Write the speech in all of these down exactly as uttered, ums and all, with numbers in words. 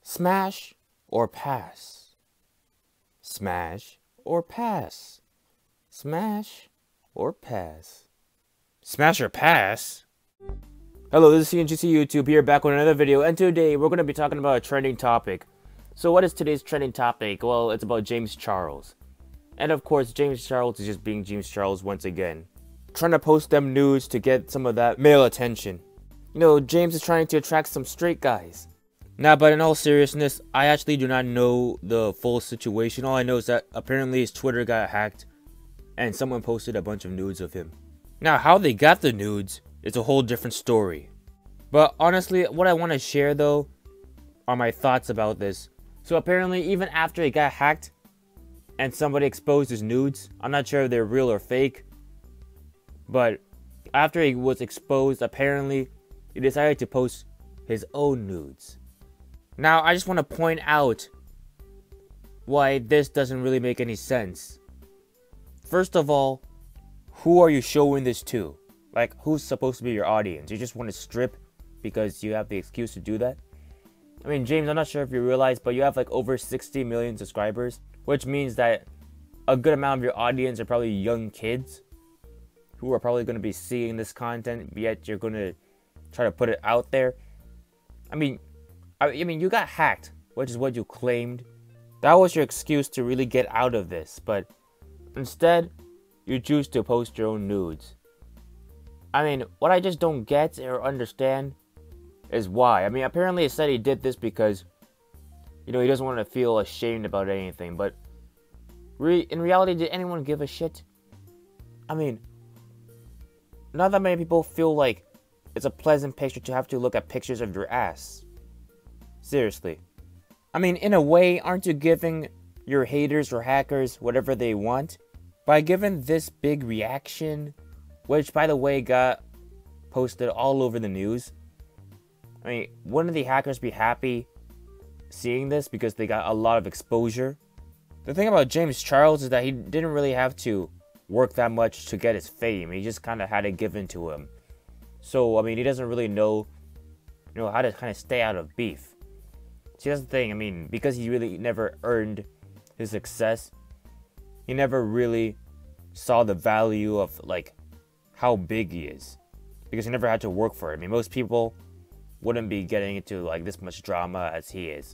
Smash or pass? Smash or pass? Smash or pass? Smash or pass? Hello, this is C N G C YouTube here, back with another video, and today we're going to be talking about a trending topic. So what is today's trending topic? Well, it's about James Charles. And of course, James Charles is just being James Charles once again, trying to post them nudes to get some of that male attention. You know, James is trying to attract some straight guys. Nah, but in all seriousness, I actually do not know the full situation. All I know is that apparently his Twitter got hacked and someone posted a bunch of nudes of him. Now, how they got the nudes is a whole different story. But honestly, what I want to share though are my thoughts about this. So apparently, even after he got hacked and somebody exposed his nudes, I'm not sure if they're real or fake, but after he was exposed, apparently he decided to post his own nudes. Now, I just want to point out why this doesn't really make any sense. First of all, who are you showing this to? Like, who's supposed to be your audience? You just want to strip because you have the excuse to do that? I mean, James, I'm not sure if you realize, but you have like over sixty million subscribers, which means that a good amount of your audience are probably young kids who are probably going to be seeing this content, yet you're going to try to put it out there. I mean, I mean, you got hacked, which is what you claimed. That was your excuse to really get out of this, but instead, you choose to post your own nudes. I mean, what I just don't get or understand is why. I mean, apparently it said he did this because, you know, he doesn't want to feel ashamed about anything, but re in reality, did anyone give a shit? I mean, not that many people feel like it's a pleasant picture to have to look at pictures of your ass. Seriously. I mean, in a way, aren't you giving your haters or hackers whatever they want by giving this big reaction, which, by the way, got posted all over the news? I mean, wouldn't the hackers be happy seeing this because they got a lot of exposure? The thing about James Charles is that he didn't really have to work that much to get his fame. He just kind of had it given to him. So, I mean, he doesn't really know, you know, how to kind of stay out of beef. See, that's the thing. I mean, because he really never earned his success, he never really saw the value of, like, how big he is. Because he never had to work for it. I mean, most people wouldn't be getting into, like, this much drama as he is.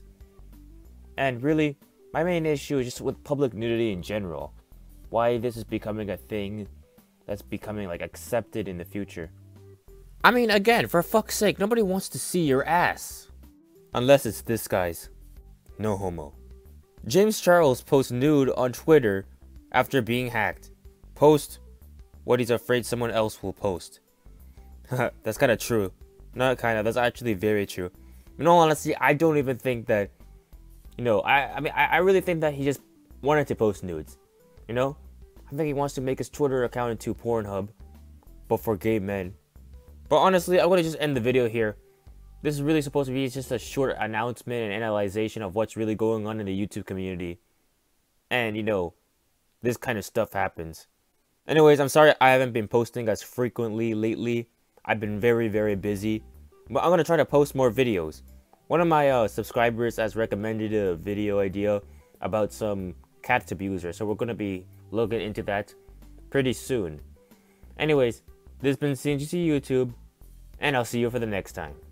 And really, my main issue is just with public nudity in general. Why this is becoming a thing that's becoming, like, accepted in the future. I mean, again, for fuck's sake, nobody wants to see your ass. Unless it's this guy's. No homo. James Charles posts nude on Twitter after being hacked. Post what he's afraid someone else will post. That's kind of true. Not kind of, that's actually very true. In all honesty, I don't even think that, you know, I, I mean, I, I really think that he just wanted to post nudes. You know? I think he wants to make his Twitter account into Pornhub, but for gay men. But honestly, I'm going to just end the video here. This is really supposed to be just a short announcement and analyzation of what's really going on in the YouTube community. And, you know, this kind of stuff happens. Anyways, I'm sorry I haven't been posting as frequently lately. I've been very, very busy. But I'm going to try to post more videos. One of my uh, subscribers has recommended a video idea about some cat abusers. So we're going to be looking into that pretty soon. Anyways, this has been C N G C YouTube. And I'll see you for the next time.